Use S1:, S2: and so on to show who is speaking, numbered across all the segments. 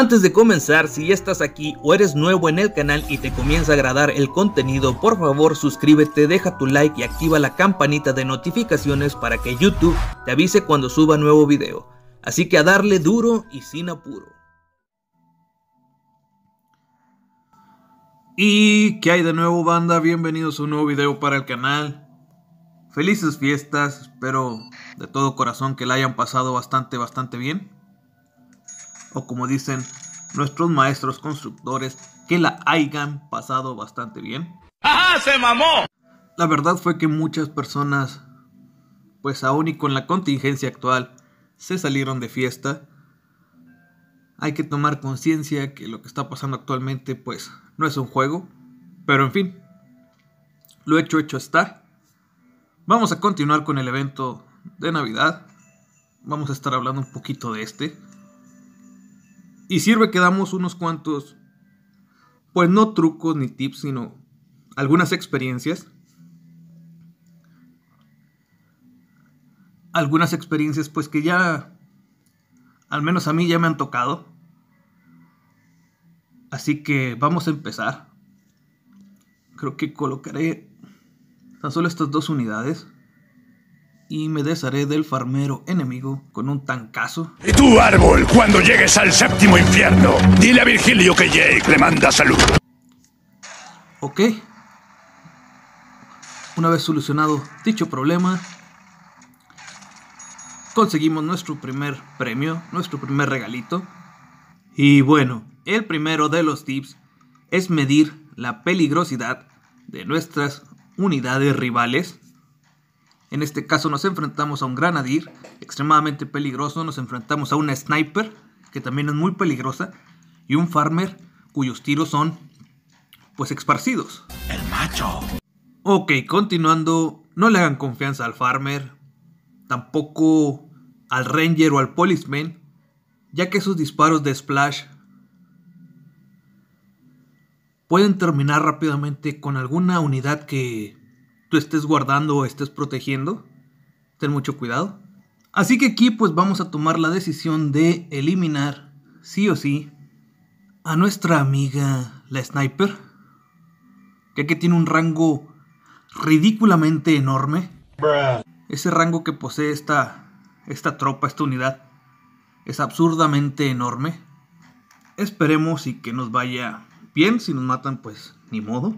S1: Antes de comenzar, si ya estás aquí o eres nuevo en el canal y te comienza a agradar el contenido, por favor suscríbete, deja tu like y activa la campanita de notificaciones para que YouTube te avise cuando suba nuevo video. Así que a darle duro y sin apuro.
S2: ¿Y qué hay de nuevo, banda? Bienvenidos a un nuevo video para el canal. Felices fiestas, espero de todo corazón que la hayan pasado bastante bien. O como dicen nuestros maestros constructores, que la hayan pasado bastante bien.
S3: ¡Ajá! ¡Se mamó!
S2: La verdad fue que muchas personas, pues aún y con la contingencia actual, se salieron de fiesta. Hay que tomar conciencia que lo que está pasando actualmente, pues, no es un juego. Pero en fin, lo hecho está. Vamos a continuar con el evento de Navidad. Vamos a estar hablando un poquito de este. Y sirve que damos unos cuantos, pues no trucos ni tips, sino algunas experiencias. Algunas experiencias pues que ya, al menos a mí ya me han tocado. Así que vamos a empezar. Creo que colocaré tan solo estas dos unidades. Y me desharé del farmero enemigo con un tancazo.
S3: Y tú, árbol, cuando llegues al séptimo infierno, dile a Virgilio que Jake le manda salud.
S2: Ok. Una vez solucionado dicho problema, conseguimos nuestro primer premio, nuestro primer regalito. Y bueno, el primero de los tips es medir la peligrosidad de nuestras unidades rivales. En este caso nos enfrentamos a un granadier extremadamente peligroso, nos enfrentamos a una sniper que también es muy peligrosa y un farmer cuyos tiros son pues esparcidos.
S3: El macho.
S2: Ok, continuando, no le hagan confianza al farmer, tampoco al ranger o al policeman, ya que sus disparos de splash pueden terminar rápidamente con alguna unidad que tú estés guardando o estés protegiendo. Ten mucho cuidado. Así que aquí pues vamos a tomar la decisión de eliminar sí o sí a nuestra amiga la sniper, ya que tiene un rango ridículamente enorme. Ese rango que posee esta tropa, esta unidad, es absurdamente enorme. Esperemos y que nos vaya bien. Si nos matan pues ni modo.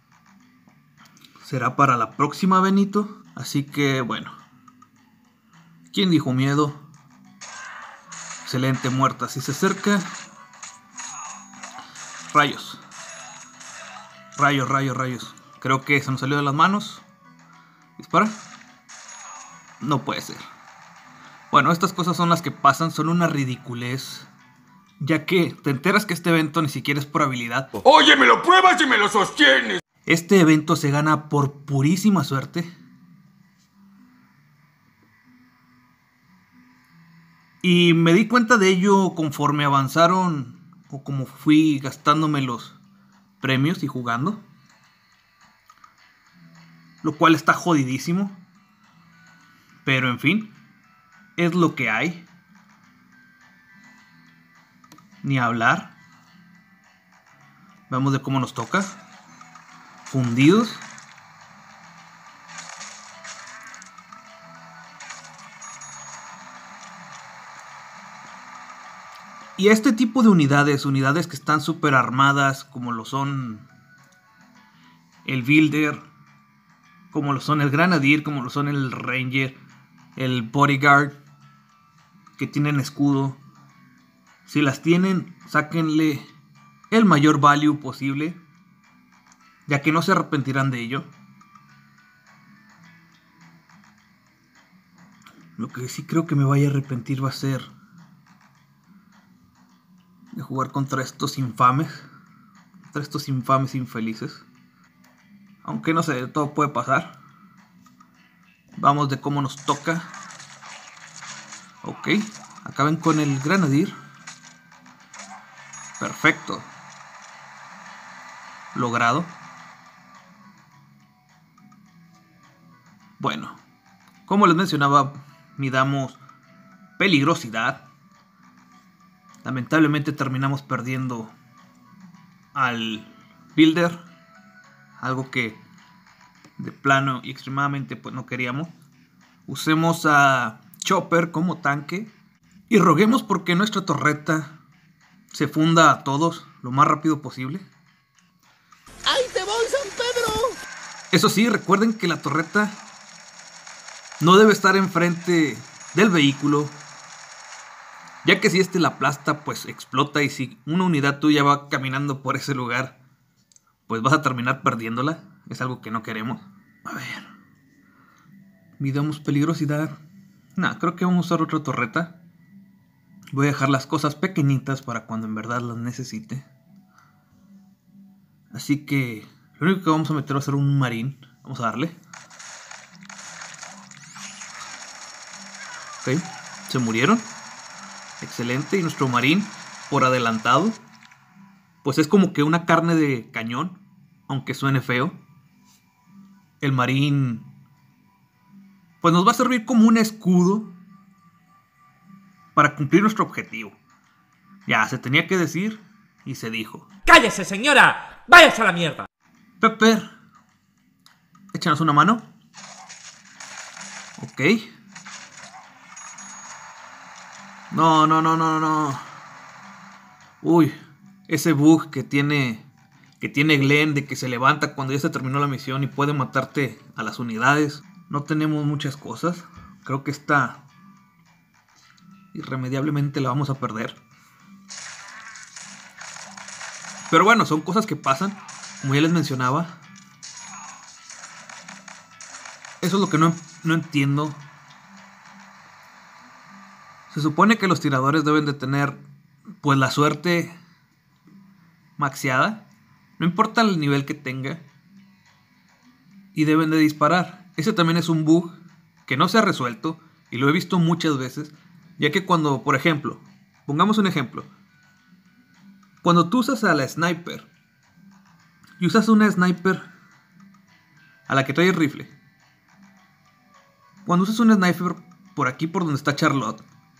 S2: Será para la próxima, Benito. Así que bueno. ¿Quién dijo miedo? Excelente, muerta. Si se acerca. Rayos. Rayos. Creo que se nos salió de las manos. Dispara. No puede ser. Bueno, estas cosas son las que pasan. Son una ridiculez. Ya que te enteras que este evento ni siquiera es por habilidad.
S3: Oye, me lo pruebas y me lo sostienes.
S2: Este evento se gana por purísima suerte. Y me di cuenta de ello conforme avanzaron o como fui gastándome los premios y jugando. Lo cual está jodidísimo. Pero en fin, es lo que hay. Ni hablar. Vamos de cómo nos toca. Fundidos. Y este tipo de unidades que están súper armadas, como lo son el Builder, como lo son el Granadier, como lo son el Ranger, el Bodyguard, que tienen escudo. Si las tienen, sáquenle el mayor value posible, ya que no se arrepentirán de ello. Lo que sí creo que me vaya a arrepentir va a ser de jugar contra estos infames. Contra estos infames infelices. Aunque no sé, todo puede pasar. Vamos de cómo nos toca. Ok, acaben con el Granadier. Perfecto. Logrado. Bueno, como les mencionaba, midamos peligrosidad. Lamentablemente terminamos perdiendo al Builder, algo que de plano y extremadamente pues no queríamos. Usemos a Chopper como tanque y roguemos porque nuestra torreta se funda a todos lo más rápido posible.
S4: ¡Ahí te voy, San Pedro!
S2: Eso sí, recuerden que la torreta no debe estar enfrente del vehículo, ya que si este la aplasta, pues explota, y si una unidad tuya va caminando por ese lugar, pues vas a terminar perdiéndola. Es algo que no queremos. A ver, midamos peligrosidad. No, creo que vamos a usar otra torreta. Voy a dejar las cosas pequeñitas para cuando en verdad las necesite. Así que lo único que vamos a meter va a ser un marín. Vamos a darle. Ok, se murieron. Excelente. Y nuestro marín, por adelantado, pues es como que una carne de cañón, aunque suene feo. El marín pues nos va a servir como un escudo para cumplir nuestro objetivo. Ya, se tenía que decir y se dijo.
S5: ¡Cállese, señora! ¡Váyase a la mierda!
S2: Pepper, échanos una mano. Ok. No. Uy, ese bug que tiene Glenn, de que se levanta cuando ya se terminó la misión y puede matarte a las unidades. No tenemos muchas cosas. Creo que esta irremediablemente la vamos a perder. Pero bueno, son cosas que pasan, como ya les mencionaba. Eso es lo que no entiendo. Se supone que los tiradores deben de tener pues la suerte maxeada, no importa el nivel que tenga, y deben de disparar. Ese también es un bug que no se ha resuelto y lo he visto muchas veces, ya que cuando, por ejemplo, pongamos un ejemplo, cuando tú usas a la sniper y usas una sniper a la que trae el rifle, cuando usas una sniper por aquí, por donde está Charlotte,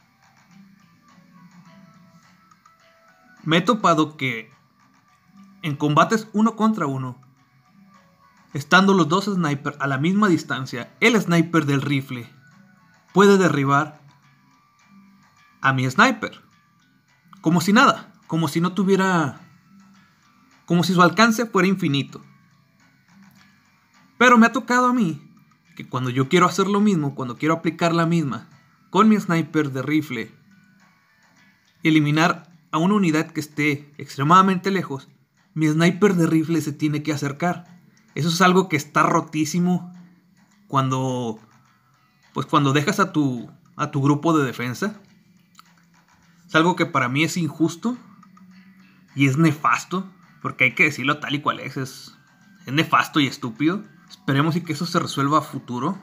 S2: me he topado que en combates 1 contra 1, estando los dos snipers a la misma distancia, el sniper del rifle puede derribar a mi sniper. Como si nada, como si no tuviera, como si su alcance fuera infinito. Pero me ha tocado a mí que cuando yo quiero hacer lo mismo, cuando quiero aplicar la misma con mi sniper de rifle, eliminar a una unidad que esté extremadamente lejos, mi sniper de rifle se tiene que acercar. Eso es algo que está rotísimo cuando dejas a tu grupo de defensa. Es algo que para mí es injusto y es nefasto, porque hay que decirlo tal y cual es nefasto y estúpido. Esperemos y que eso se resuelva a futuro,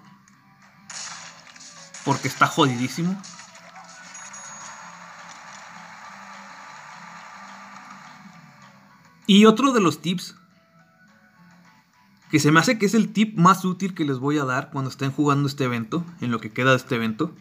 S2: porque está jodidísimo. Y otro de los tips que se me hace que es el tip más útil que les voy a dar cuando estén jugando este evento, en lo que queda de este evento,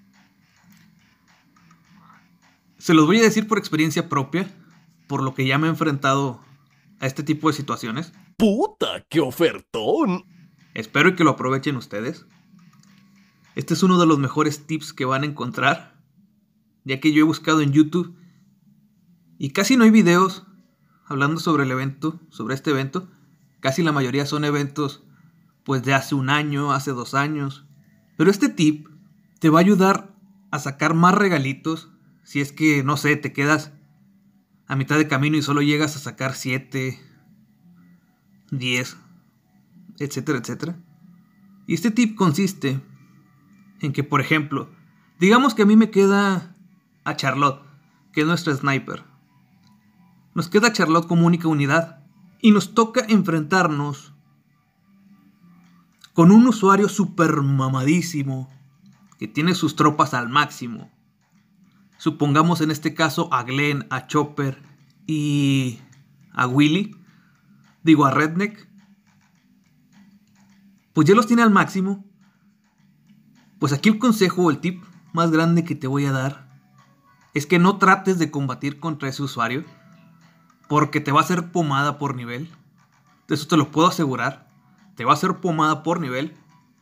S2: se los voy a decir por experiencia propia, por lo que ya me he enfrentado a este tipo de situaciones.
S4: ¡Puta, qué ofertón!
S2: Espero que lo aprovechen ustedes. Este es uno de los mejores tips que van a encontrar, ya que yo he buscado en YouTube y casi no hay videos hablando sobre el evento, sobre este evento. Casi la mayoría son eventos pues de hace 1 año, hace 2 años. Pero este tip te va a ayudar a sacar más regalitos si es que, no sé, te quedas a mitad de camino y solo llegas a sacar 7, 10, etcétera, etcétera. Y este tip consiste en que, por ejemplo, digamos que a mí me queda a Charlotte, que es nuestra sniper. Nos queda Charlotte como única unidad y nos toca enfrentarnos con un usuario super mamadísimo que tiene sus tropas al máximo. Supongamos en este caso a Glenn, a Chopper y a Willy, a Redneck. Pues ya los tiene al máximo. Pues aquí el consejo, el tip más grande que te voy a dar es que no trates de combatir contra ese usuario, porque te va a hacer pomada por nivel. Eso te lo puedo asegurar. Te va a hacer pomada por nivel.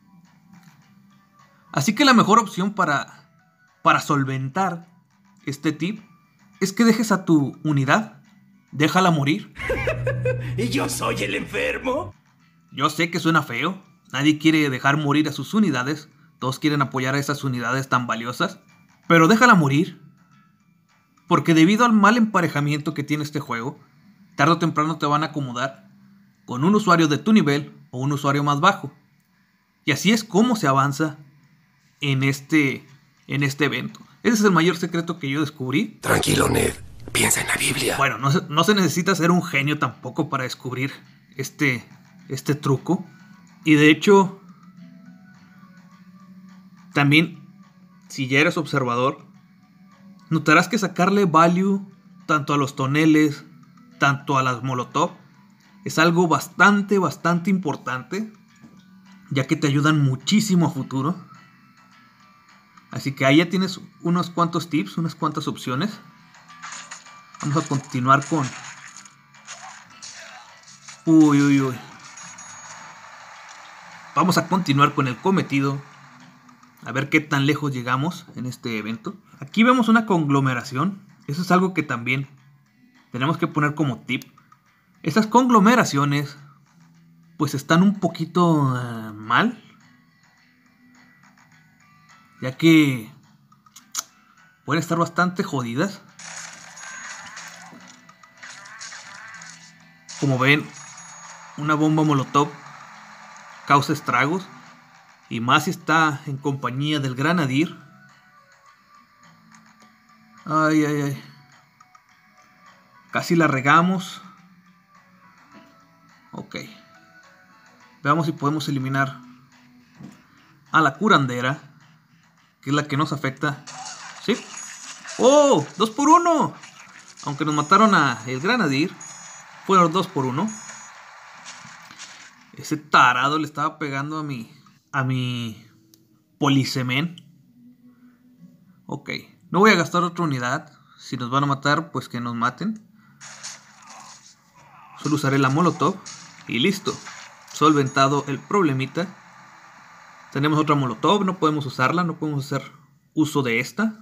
S2: Así que la mejor opción para solventar este tip es que dejes a tu unidad. Déjala morir.
S4: ¿Y yo soy el enfermo?
S2: Yo sé que suena feo. Nadie quiere dejar morir a sus unidades. Todos quieren apoyar a esas unidades tan valiosas. Pero déjala morir. Porque debido al mal emparejamiento que tiene este juego, tarde o temprano te van a acomodar con un usuario de tu nivel o un usuario más bajo. Y así es como se avanza en este evento. Ese es el mayor secreto que yo descubrí.
S3: Tranquilo, Ned. Piensa en la Biblia.
S2: Bueno, no se necesita ser un genio tampoco para descubrir este truco. Y de hecho, también, si ya eres observador, notarás que sacarle value tanto a los toneles, tanto a las molotov, es algo bastante importante, ya que te ayudan muchísimo a futuro. Así que ahí ya tienes unos cuantos tips, unas cuantas opciones. Vamos a continuar con... Vamos a continuar con el cometido. A ver qué tan lejos llegamos en este evento. Aquí vemos una conglomeración. Eso es algo que también tenemos que poner como tip. Esas conglomeraciones pues están un poquito mal, ya que pueden estar bastante jodidas. Como ven, una bomba molotov causa estragos, y más si está en compañía del Grenadier. Ay. Casi la regamos. Ok. Veamos si podemos eliminar a la curandera, que es la que nos afecta. ¿Sí? ¡Oh! 2 por 1. Aunque nos mataron a el Grenadier, fueron 2 por 1. Ese tarado le estaba pegando a mi policemen. Ok. No voy a gastar otra unidad. Si nos van a matar, pues que nos maten. Solo usaré la molotov. Y listo. Solventado el problemita. Tenemos otra molotov. No podemos usarla. No podemos hacer uso de esta.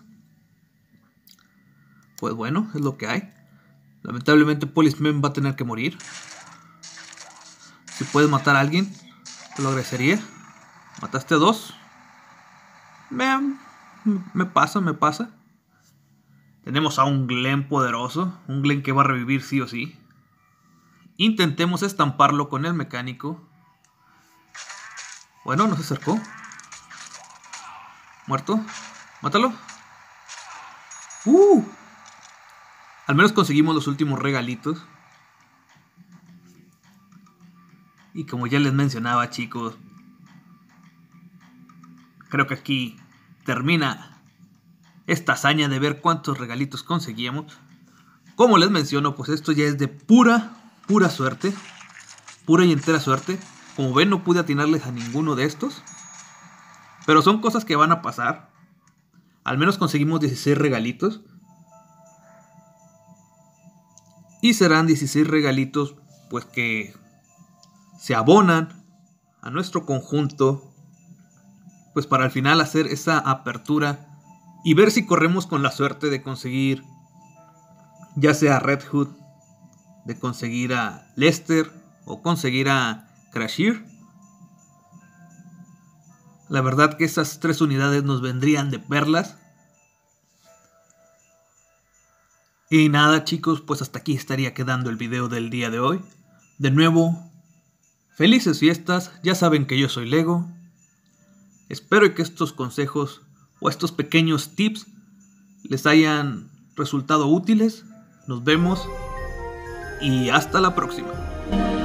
S2: Pues bueno, es lo que hay. Lamentablemente Policeman va a tener que morir. Si puedes matar a alguien, te lo agradecería. Mataste a 2. Me pasa. Tenemos a un Glen poderoso. Un Glen que va a revivir sí o sí. Intentemos estamparlo con el mecánico. Bueno, no se acercó. Muerto. Mátalo. Al menos conseguimos los últimos regalitos. Y como ya les mencionaba, chicos, creo que aquí termina esta hazaña de ver cuántos regalitos conseguíamos. Como les menciono, pues esto ya es de pura suerte. Pura y entera suerte. Como ven, no pude atinarles a ninguno de estos. Pero son cosas que van a pasar. Al menos conseguimos 16 regalitos. Y serán 16 regalitos pues que se abonan a nuestro conjunto, pues para al final hacer esa apertura y ver si corremos con la suerte de conseguir ya sea a Red Hood, de conseguir a Lester o conseguir a Crasher. La verdad que esas 3 unidades nos vendrían de perlas. Y nada, chicos, pues hasta aquí estaría quedando el video del día de hoy. De nuevo, felices fiestas. Ya saben que yo soy Lego. Espero que estos consejos o estos pequeños tips les hayan resultado útiles. Nos vemos y hasta la próxima.